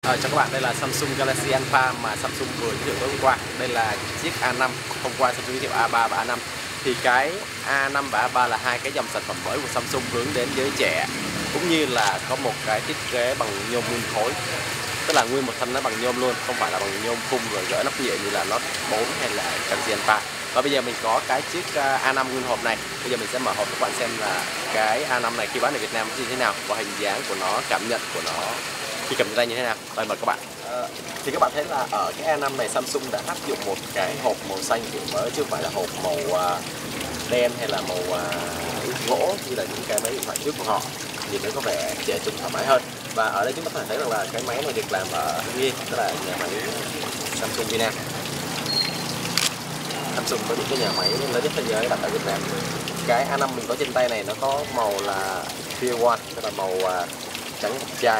Chào các bạn, đây là Samsung Galaxy Alpha mà Samsung vừa giới thiệu tối hôm qua. Đây là chiếc A5, hôm qua Samsung giới thiệu A3 và A5. Thì cái A5 và A3 là hai cái dòng sản phẩm mới của Samsung hướng đến giới trẻ, cũng như là có một cái thiết kế bằng nhôm nguyên khối, tức là nguyên một thân nó bằng nhôm luôn, không phải là bằng nhôm khung rồi gỡ nắp nhựa như là Note 4 hay là Galaxy Alpha. Và bây giờ mình có cái chiếc A5 nguyên hộp này. Bây giờ mình sẽ mở hộp cho các bạn xem là cái A5 này khi bán ở Việt Nam như thế nào và hình dáng của nó, cảm nhận của nó khi cầm trên tay như thế nào. Rồi mời các bạn. Thì các bạn thấy là ở cái A5 này Samsung đã áp dụng một cái hộp màu xanh kiểu mới, chứ không phải là hộp màu đen hay là màu gỗ như là những cái máy điện thoại trước của họ, nhìn nó có vẻ trẻ trung thoải mái hơn. Và ở đây chúng ta có thể thấy rằng là cái máy này được làm ở Hưng Yên, tức là nhà máy Samsung Việt Nam. Samsung có những cái nhà máy lớn nhất thế giới đặt ở Việt Nam. Cái A5 mình có trên tay này nó có màu là Pure One, tức là màu trắng ngọc trai.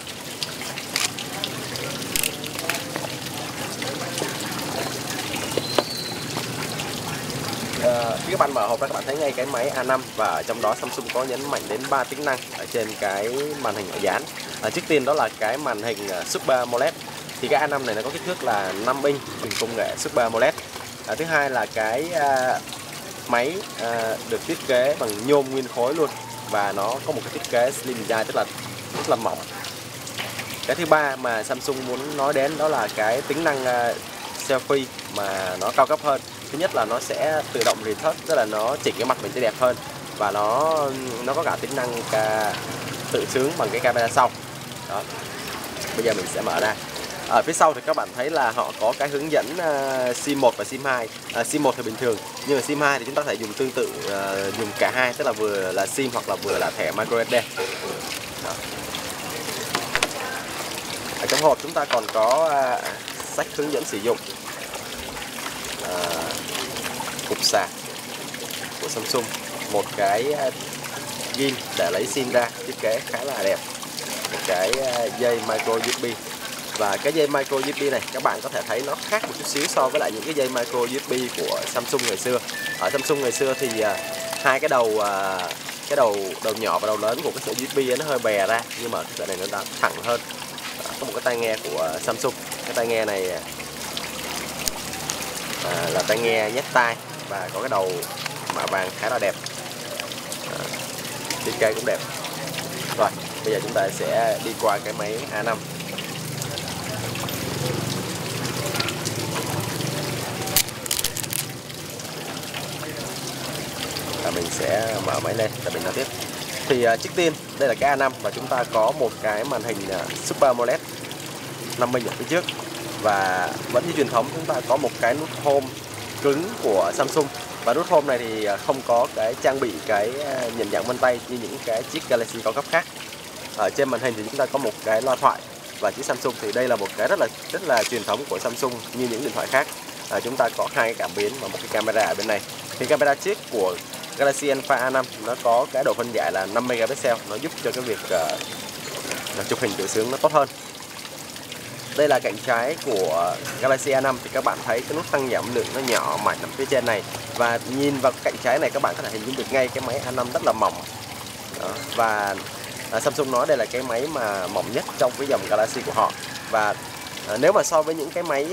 Khi các bạn mở hộp ra các bạn thấy ngay cái máy A5 và ở trong đó Samsung có nhấn mạnh đến 3 tính năng ở trên cái màn hình ở dán. Trước tiên đó là cái màn hình Super AMOLED. Thì cái A5 này nó có kích thước là 5 inch dùng công nghệ Super AMOLED. Thứ hai là cái máy được thiết kế bằng nhôm nguyên khối luôn, và nó có một cái thiết kế slim design, tức là rất là mỏng. Cái thứ ba mà Samsung muốn nói đến đó là cái tính năng selfie mà nó cao cấp hơn. Thứ nhất là nó sẽ tự động retouch, tức là nó chỉnh cái mặt mình sẽ đẹp hơn, và nó có cả tính năng tự sướng bằng cái camera sau. Đó. Bây giờ mình sẽ mở ra. Ở phía sau thì các bạn thấy là họ có cái hướng dẫn SIM 1 và SIM 2. SIM 1 thì bình thường, nhưng mà SIM 2 thì chúng ta có thể dùng tương tự, dùng cả hai, tức là vừa là SIM hoặc là vừa là thẻ microSD. Đó. Ở trong hộp chúng ta còn có sách hướng dẫn sử dụng, cục sạc của Samsung, một cái pin để lấy sim ra, thiết kế khá là đẹp, một cái dây micro USB. Và cái dây micro USB này các bạn có thể thấy nó khác một chút xíu so với lại những cái dây micro USB của Samsung ngày xưa. Ở Samsung ngày xưa thì hai cái đầu nhỏ và đầu lớn của cái sợi USB nó hơi bè ra, nhưng mà cái sợi này nó đã thẳng hơn. Có một cái tai nghe của Samsung. Cái tai nghe này là tai nghe nhét tai và có cái đầu mạ vàng khá là đẹp. Thiết kế cũng đẹp. Rồi, bây giờ chúng ta sẽ đi qua cái máy A5. Và mình sẽ mở máy lên để mình nói tiếp. Thì trước tiên đây là cái A5 và chúng ta có một cái màn hình Super AMOLED 5 inch ở phía trước, và vẫn như truyền thống chúng ta có một cái nút home cứng của Samsung. Và nút home này thì không có cái trang bị cái nhận dạng vân tay như những cái chiếc Galaxy cao cấp khác. Ở trên màn hình thì chúng ta có một cái loa thoại, và chiếc Samsung thì đây là một cái rất là truyền thống của Samsung như những điện thoại khác. Chúng ta có hai cái cảm biến và một cái camera ở bên này. Thì camera trước của Galaxy Alpha A5 nó có cái độ phân giải là 5 megapixel, nó giúp cho cái việc chụp hình tự sướng nó tốt hơn. Đây là cạnh trái của Galaxy A5 thì các bạn thấy cái nút tăng giảm lượng nó nhỏ mảnh ở phía trên này, và nhìn vào cạnh trái này các bạn có thể hình dung được ngay cái máy A5 rất là mỏng. Đó. Và Samsung nói đây là cái máy mà mỏng nhất trong cái dòng Galaxy của họ. Và nếu mà so với những cái máy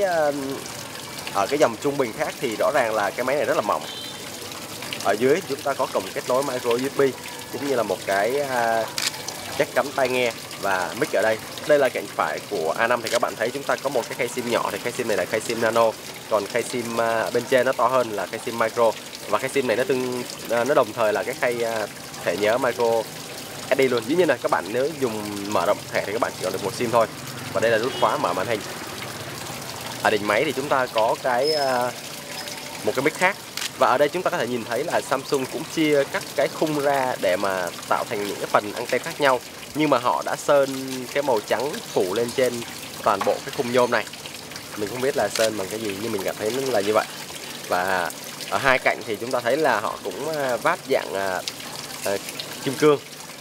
ở cái dòng trung bình khác thì rõ ràng là cái máy này rất là mỏng. Ở dưới chúng ta có cổng kết nối micro USB, cũng như là một cái jack cắm tai nghe và mic ở đây. Đây là cạnh phải của A5 thì các bạn thấy chúng ta có một cái khay sim nhỏ, thì khay sim này là khay sim nano, còn khay sim bên trên nó to hơn là khay sim micro. Và khay sim này nó đồng thời là cái khay thẻ nhớ micro SD luôn. Dĩ nhiên là các bạn nếu dùng mở rộng thẻ thì các bạn chỉ còn được một sim thôi. Và đây là nút khóa mở màn hình. Ở đỉnh máy thì chúng ta có một cái mic khác. Và ở đây chúng ta có thể nhìn thấy là Samsung cũng chia các cái khung ra để mà tạo thành những cái phần anten khác nhau, nhưng mà họ đã sơn cái màu trắng phủ lên trên toàn bộ cái khung nhôm này. Mình không biết là sơn bằng cái gì, nhưng mình cảm thấy nó là như vậy. Và ở hai cạnh thì chúng ta thấy là họ cũng vát dạng kim cương.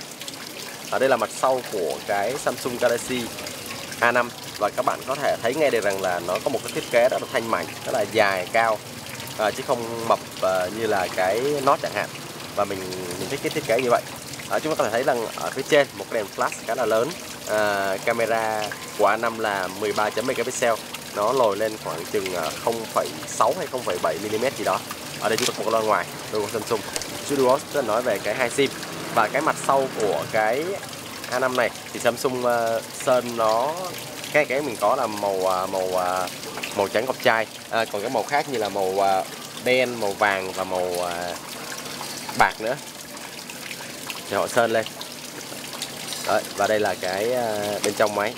Ở đây là mặt sau của cái Samsung Galaxy A5, và các bạn có thể thấy ngay được rằng là nó có một cái thiết kế rất là thanh mảnh, rất là dài cao, chứ không mập như là cái Note chẳng hạn. Và mình thích cái thiết kế như vậy. Chúng ta có thể thấy rằng ở phía trên một cái đèn flash khá là lớn, camera của A5 là 13 megapixel, nó lồi lên khoảng chừng 0,6 hay 0,7 mm gì đó. Ở đây chúng ta có một loa ngoài logo Samsung Studios, tức là nói về cái hai sim. Và cái mặt sau của cái A5 này thì Samsung sơn nó cái mình có là màu trắng ngọc trai, còn cái màu khác như là màu đen, màu vàng và màu bạc nữa thì họ sơn lên. Đấy, và đây là cái bên trong máy.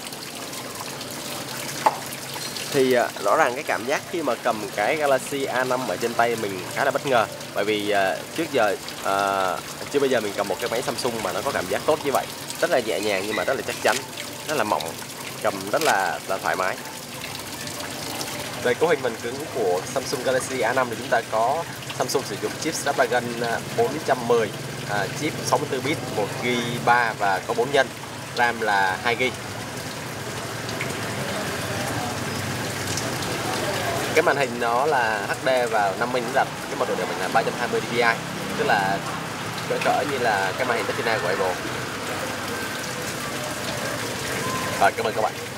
Thì rõ ràng cái cảm giác khi mà cầm cái Galaxy A5 ở trên tay mình khá là bất ngờ, bởi vì trước bây giờ mình cầm một cái máy Samsung mà nó có cảm giác tốt như vậy, rất là nhẹ nhàng nhưng mà rất là chắc chắn, rất là mỏng, cầm rất là thoải mái. Về cấu hình phần cứng của Samsung Galaxy A5 thì chúng ta có Samsung sử dụng chip Snapdragon 410, chip 64 bit, 1GB 3 và có 4 nhân, RAM là 2GB. Cái màn hình nó là HD và 50 inch rạch, cái mật độ điểm là 320 dpi, tức là cỡ như là cái màn hình Retina của Apple. Rồi, cảm ơn các bạn.